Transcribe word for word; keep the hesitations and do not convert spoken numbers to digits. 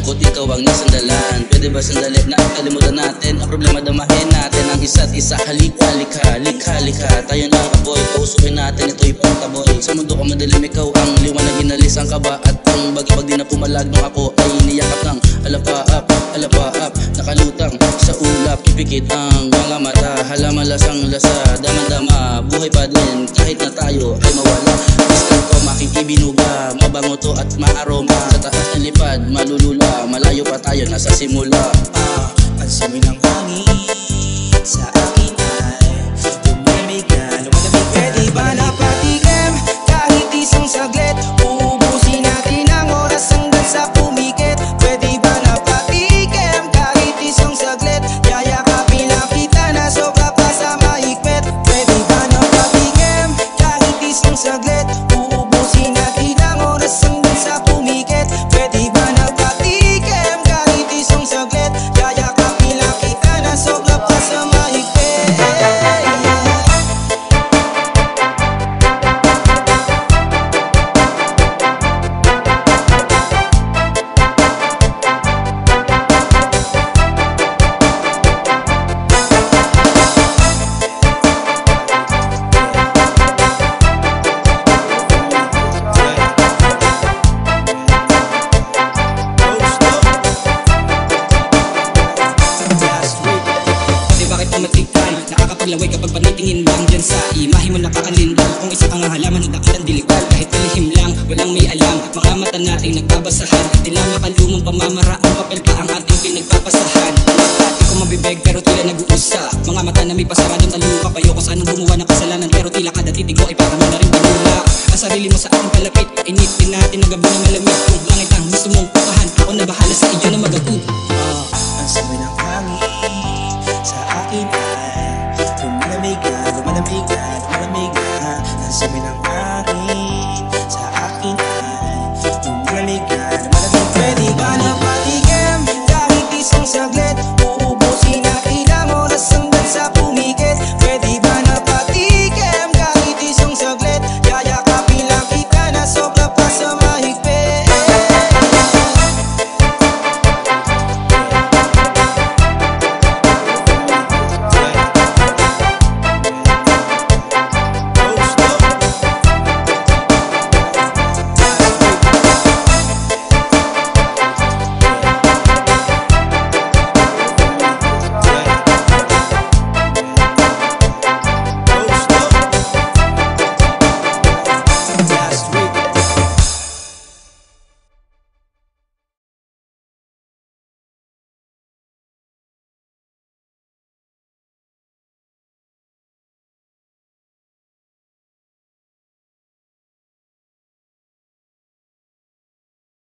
malungkot, ikaw ang nasandalan. Pwede ba sandali na kalimutan natin ang problema, damahin natin ang isa't isa. Halika, halika, halika, halika, tayo na kaboy, pausukin natin, ito'y pantaboy. Sa mundo ko madilim, ikaw ang liwanag, inalis ang kaba at ang bagay. Pag di na pumalag nung ako ay niyakap ng alapaap, alapaap, nakalutang sa ulap, ipikit ang mga mata, halaman lasang lasa, dama-dama, buhay pa din kahit na tayo ay mawala. Gusto ko making ibinuga, mabango to at maaroma, sa taas ng lipad, malulula, malayo pa tayo, nasa simula. Ah, pansinin ang hangin sa akin ay bumimigan, lumalamig. Pwede ba na patikim kahit isang saglit? Uubusin natin ang oras hanggang sa pumikit. Pwede ba na patikim kahit isang saglit? Yayakapin lang kita na sobra pa sa mahigpit. Pwede ba na patikim kahit isang saglit? Uubusin natin ang oras hanggang sa pumikit. Pwede ba na patikim kahit isang saglit? Yayakapin lang kita na sobra pa sa mahigpit. Nakakapaglaway kapag panitingin lang dyan sa imahe mo, nakakalindol. Kung isa kang halaman, handa ng dilikal. Kahit kalihim lang, walang may alam. Mga mata nating nagbabasahan, tila makalumong pamamaraan, papel pa ang ating pinagpapasahan. Di ko mabibeg pero tila nag-uusa. Mga mata na may pasaradong taluka, payo ko sanang gumawa ng kasalanan, pero tila kada titig mo ay parang mo na rin binula. Ang sarili mo sa aking palapit, initin natin ang gabi na malamig. Kung langit ang gusto mong pukahan, ako na bahala.